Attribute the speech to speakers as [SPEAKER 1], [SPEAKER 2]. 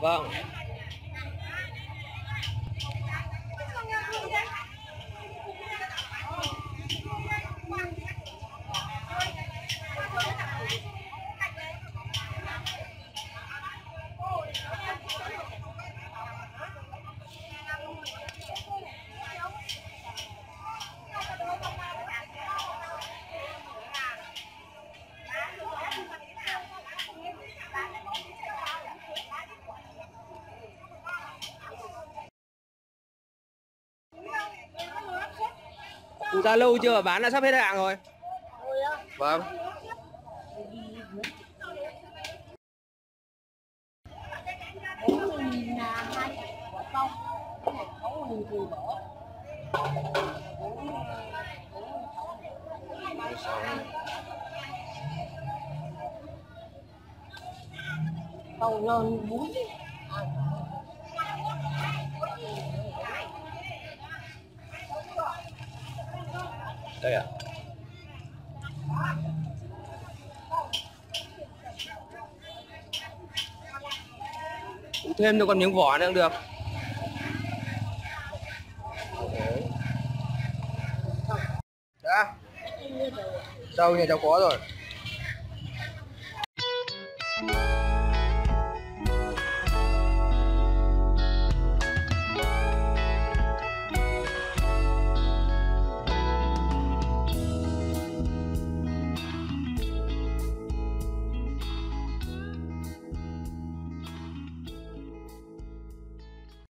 [SPEAKER 1] Vâng. Ra lâu chưa, bán là sắp hết hàng rồi. Vâng.
[SPEAKER 2] Cầu lên bún.
[SPEAKER 1] Đây ạ. Thêm cho con miếng vỏ nữa cũng được. Đã. Đâu nhà cháu có rồi.